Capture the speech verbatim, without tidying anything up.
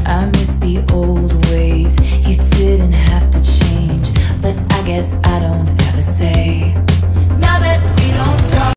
I miss the old ways. You didn't have to change, but I guess I don't